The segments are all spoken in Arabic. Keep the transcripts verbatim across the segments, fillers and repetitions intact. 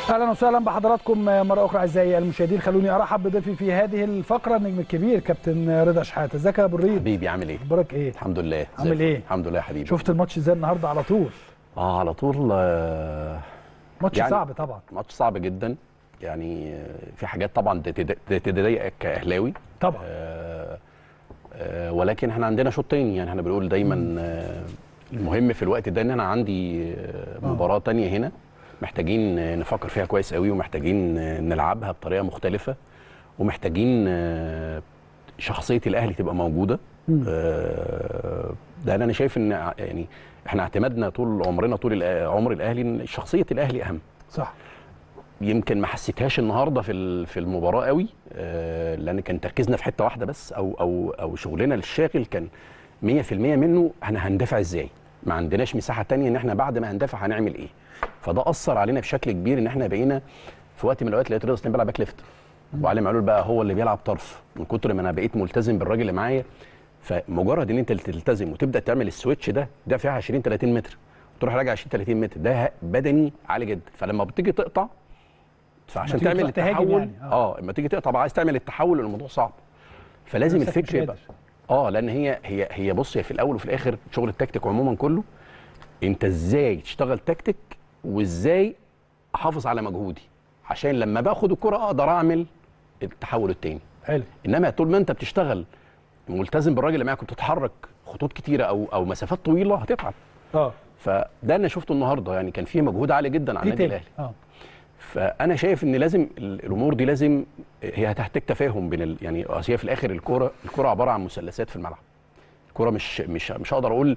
اهلا وسهلا بحضراتكم مره اخرى اعزائي المشاهدين. خلوني ارحب بضيفي في هذه الفقره النجم الكبير كابتن رضا شحاته. ازيك يا ابو الريد؟ حبيبي عامل ايه؟ اخبارك ايه؟ الحمد لله. عامل ايه؟ الحمد لله يا حبيبي. شفت الماتش ازاي النهارده على طول؟ اه على طول. آه ماتش يعني صعب طبعا. ماتش صعب جدا يعني. في حاجات طبعا تضايقك كاهلاوي طبعا. آه آه ولكن احنا عندنا شوط تاني. يعني احنا بنقول دايما آه المهم في الوقت ده ان انا عندي آه مباراه تانيه هنا محتاجين نفكر فيها كويس قوي، ومحتاجين نلعبها بطريقه مختلفه، ومحتاجين شخصيه الاهلي تبقى موجوده. ده انا شايف ان يعني احنا اعتمدنا طول عمرنا طول عمر الاهلي ان شخصيه الاهلي اهم. صح. يمكن ما حسيتهاش النهارده في في المباراه قوي، لان كان تركيزنا في حته واحده بس، او او او شغلنا الشاغل كان مية في المية منه احنا هندافع ازاي. ما عندناش مساحه ثانيه ان احنا بعد ما هندافع هنعمل ايه. فده اثر علينا بشكل كبير ان احنا بقينا في وقت من الاوقات لقيت رضا سليم بيلعب باك ليفت، وعلي معلول بقى هو اللي بيلعب طرف. من كتر ما انا بقيت ملتزم بالراجل اللي معايا، فمجرد ان انت تلتزم وتبدا تعمل السويتش ده ده فيها عشرين تلاتين متر وتروح راجع عشرين تلاتين متر، ده بدني عالي جدا. فلما بتيجي تقطع فعشان تعمل التحول يعني. اه لما تيجي تقطع بقى عايز تعمل التحول الموضوع صعب. فلازم الفكر يبقى اه لان هي هي هي بص، هي في الاول وفي الاخر شغل التكتيك عموما كله انت ازاي تشتغل تكتيك وازاي احافظ على مجهودي عشان لما باخد الكره اقدر اعمل التحول التاني. حلو. انما طول ما انت بتشتغل ملتزم بالراجل اللي معاك وبتتحرك خطوط كتيره او او مسافات طويله هتتعب. اه فده انا شفته النهارده، يعني كان فيه مجهود عالي جدا على النادي الاهلي. اه فانا شايف ان لازم الامور دي لازم هي هتحتاج تفاهم بين ال... يعني هي في الاخر الكوره الكوره عباره عن مثلثات في الملعب. الكوره مش مش مش هقدر اقول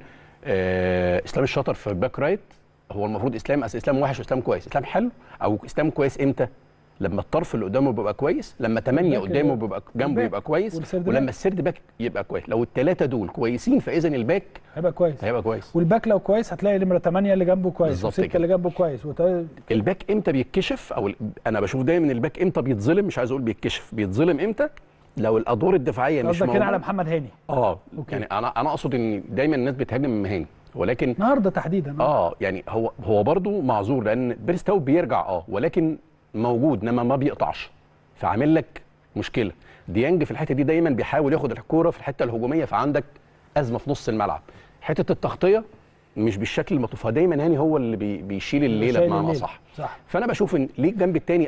آه اسلام الشاطر في الباك رايت هو المفروض اسلام أس اسلام وحش واسلام كويس. اسلام حلو او اسلام كويس امتى؟ لما الطرف اللي قدامه بيبقى كويس، لما ثمانية قدامه بيبقى جنبه يبقى كويس، ولما السيرد باك يبقى كويس. لو الثلاثه دول كويسين فاذا الباك هيبقى كويس هيبقى كويس والباك لو كويس هتلاقي نمره ثمانية اللي جنبه كويس وستة اللي جنبه كويس وت... الباك امتى بيتكشف؟ او انا بشوف دايما الباك امتى بيتظلم، مش عايز اقول بيتكشف، بيتظلم امتى؟ لو الادوار الدفاعيه مش موجوده. كده على محمد هاني. اه أوكي. يعني انا انا اقصد ان دايما الناس بتهاجم من هاني، ولكن النهارده تحديدا اه يعني هو هو برضه معذور لان بيرستاو بيرجع اه ولكن موجود انما ما بيقطعش، فعامل لك مشكله. ديانج في الحته دي دايما بيحاول ياخد الكوره في الحته الهجوميه، فعندك ازمه في نص الملعب. حته التغطيه مش بالشكل المطلوب، فدايما هاني هو اللي بي بيشيل الليله بمعنى اصح. صح. فانا بشوف ان ليه الجنب الثاني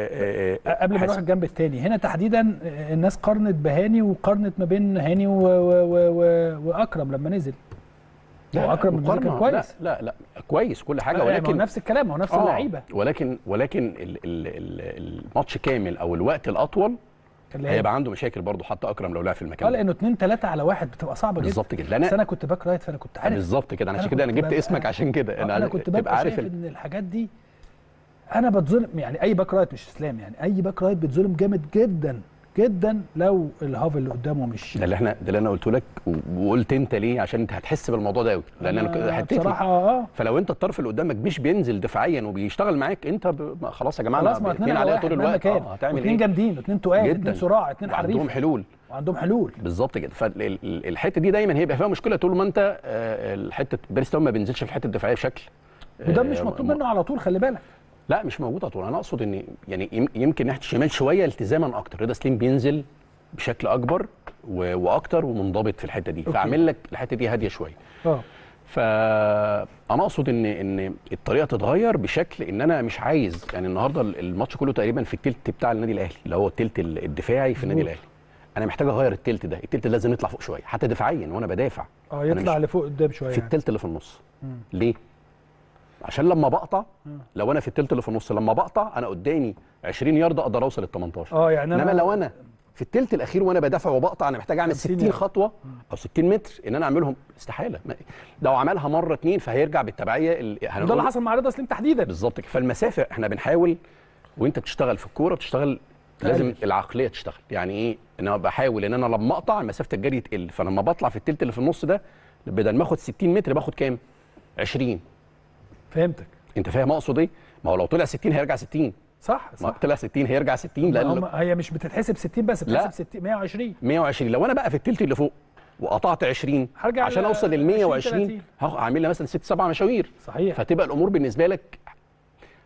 قبل ما نروح الجنب الثاني هنا تحديدا الناس قارنت بهاني وقارنت ما بين هاني و... و... و... واكرم لما نزل. لا اكرم من كان كويس. لا لا لا كويس كل حاجه، ولكن هو نفس الكلام، هو نفس آه اللعيبه، ولكن ولكن ال ال ال الماتش كامل او الوقت الاطول هيبقى عنده مشاكل برضه حتى اكرم لو لعب في المكان اه لانه اتنين تلاتة على واحد بتبقى صعبه جدا. بالظبط كده. بس انا كنت باك رايت فانا كنت عارف بالظبط كده. انا عشان كده انا جبت اسمك عشان كده انا, أنا كنت ببقى عارف ان الحاجات دي انا بتظلم. يعني اي باك رايت مش اسلام، يعني اي باك رايت بتظلم جامد جدا جدا لو الهاف اللي قدامه مش ده اللي احنا ده اللي انا قلته لك وقلت انت ليه عشان انت هتحس بالموضوع ده قوي لان انا حتتي بصراحه اه فلو انت الطرف اللي قدامك مش بينزل دفاعيا وبيشتغل معاك انت ب... خلاص يا جماعه خلاص ما اتنين عليها طول الوقت. اه هتعمل ايه؟ اتنين جامدين، اتنين تقال، اتنين صراع، اتنين حريف عندهم حلول وعندهم حلول بالظبط كده. فالحته دي دايما هيبقى فيها مشكله طول ما انت الحته بيرستاو ما بينزلش في الحته الدفاعيه بشكل، وده مش مطلوب منه على طول، خلي بالك. لا مش موجود على طول. انا اقصد ان يعني يمكن ناحيه الشمال شويه التزاما اكتر. رضا سليم بينزل بشكل اكبر واكتر ومنضبط في الحته دي، فاعمل لك الحته دي هاديه شويه. اه فانا اقصد ان ان الطريقه تتغير بشكل ان انا مش عايز يعني النهارده الماتش كله تقريبا في التلت بتاع النادي الاهلي اللي هو التلت الدفاعي في النادي الاهلي. انا محتاج اغير التلت ده، التلت لازم يطلع فوق شويه حتى دفاعيا وانا بدافع. اه يطلع لفوق قدام شويه في التلت اللي في النص. مم. ليه؟ عشان لما بقطع مم. لو انا في التلت اللي في النص لما بقطع انا قدامي عشرين يارده اقدر اوصل لل تمنتاشر. اه يعني انما لو انا في الثلث الاخير وانا بدافع وبقطع انا محتاج اعمل ستين خطوه او ستين متر ان انا اعملهم استحاله. لو عملها مره اتنين فهيرجع بالتبعيه اللي ده اللي حصل مع رضا سليم تحديدا. بالظبط كده. فالمسافه احنا بنحاول وانت بتشتغل في الكوره بتشتغل لازم العقليه تشتغل. يعني ايه؟ ان انا بحاول ان انا لما اقطع مسافه الجري تقل، فلما بطلع في الثلث اللي في النص ده بدل ما اخد ستين متر باخد كام؟ عشرين. فهمتك. انت فاهم اقصد ايه؟ ما هو لو طلع ستين هيرجع ستين. صح صح. طلع ستين هيرجع ستين لان هي مش بتتحسب ستين بس، بتتحسب ستين مية وعشرين. مية وعشرين. لو انا بقى في الثلث اللي فوق وقطعت عشرين عشان اوصل لل مية وعشرين هعمل لها مثلا ست سبع مشاوير. صحيح. فتبقى الامور بالنسبه لك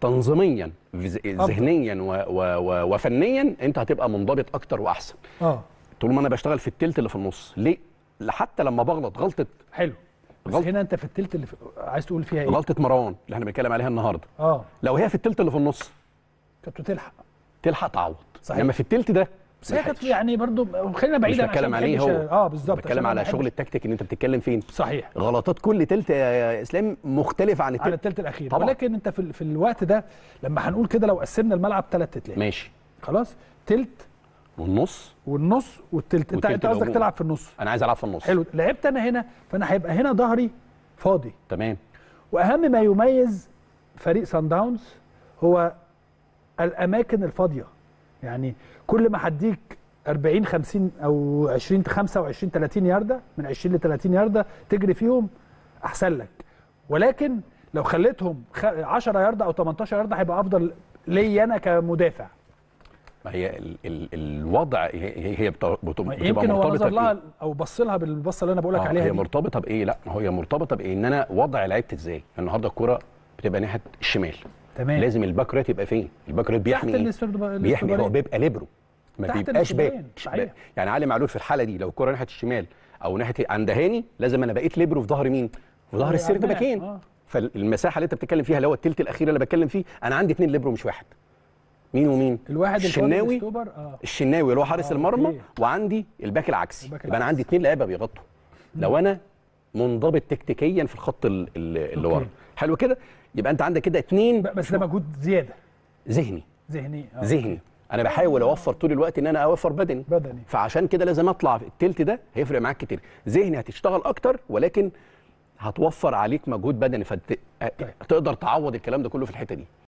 تنظيميا ذهنيا و... و... و... وفنيا انت هتبقى منضبط اكتر واحسن. اه طول ما انا بشتغل في التلت اللي في النص. ليه؟ حتى لما بغلط غلطه حلو، بس غلط... هنا انت في التلت اللي في... عايز تقول فيها ايه؟ غلطه مروان اللي احنا بنتكلم عليها النهارده، اه لو هي في التلت اللي في النص كنت بتلحق تلحق تعوض. صحيح. انما في التلت ده بس هي كانت يعني برضو خلينا بعيدا مش بتكلم عشان عليه ما هو بحبش- اه بالظبط بتكلم على شغل التكتيك ان انت بتتكلم فين. صحيح. غلطات كل تلت يا اسلام مختلفه عن التلت على التلت الاخير طبعا. ولكن انت في, ال- في الوقت ده لما هنقول كده لو قسمنا الملعب ثلاث تلات ماشي خلاص، تلت والنص والنص والتلت، انت والتلت انت قصدك الهجوم. تلعب في النص. انا عايز العب في النص. حلو، لعبت انا هنا فانا هيبقى هنا ظهري فاضي. تمام. واهم ما يميز فريق سان داونز هو الاماكن الفاضيه، يعني كل ما هديك أربعين خمسين او عشرين خمسة وعشرين ثلاثين يارده، من عشرين ل ثلاثين يارده تجري فيهم احسن لك، ولكن لو خليتهم عشرة يارده او تمنتاشر يارده هيبقى افضل ليا انا كمدافع. ما هي ال ال الوضع هي هي بت- بت- بتبقى يمكن هو مرتبطه نظر لها بإيه؟ او بص لها بالبصه اللي انا بقول لك آه عليها هي دي. مرتبطه بايه؟ لا هي مرتبطه بايه؟ ان انا وضع لعبت ازاي. النهارده الكوره بتبقى ناحيه الشمال، تمام. لازم الباك رايت يبقى فين؟ الباك رايت بيحمي تحت ايه؟ الاسترد- بيحمي، هو الاسترد- بيبقى ليبرو، ما تحت بيبقاش باك. الاسترد- صحيح. يعني علي معلول في الحاله دي لو الكوره ناحيه الشمال او ناحيه عند هاني، لازم انا بقيت ليبرو في ظهر مين؟ في ظهر السيرد عماد. باكين. آه. فالمساحه اللي انت بتتكلم فيها اللي هو الثلث الاخير اللي بتكلم فيه، انا عندي اثنين ليبرو مش واحد. مين ومين؟ الواحد الشناوي الأكتوبر، اه الشناوي اللي هو حارس آه، المرمى، أوكي. وعندي الباك العكسي. الباك يبقى انا العكسي. عندي اثنين لعيبه بيغطوا. لو انا منضبط تكتيكيا في الخط ال- ال- اللي أوكي. ورا، حلو كده، يبقى انت عندك كده اثنين ب- بس ده مجهود زياده ذهني. ذهني آه. ذهني انا بحاول اوفر طول الوقت ان انا اوفر بدني بدني. فعشان كده لازم اطلع في التلت ده، هيفرق معاك كتير. ذهني هتشتغل اكتر، ولكن هتوفر عليك مجهود بدني فتقدر تعوض الكلام ده كله في الحته دي.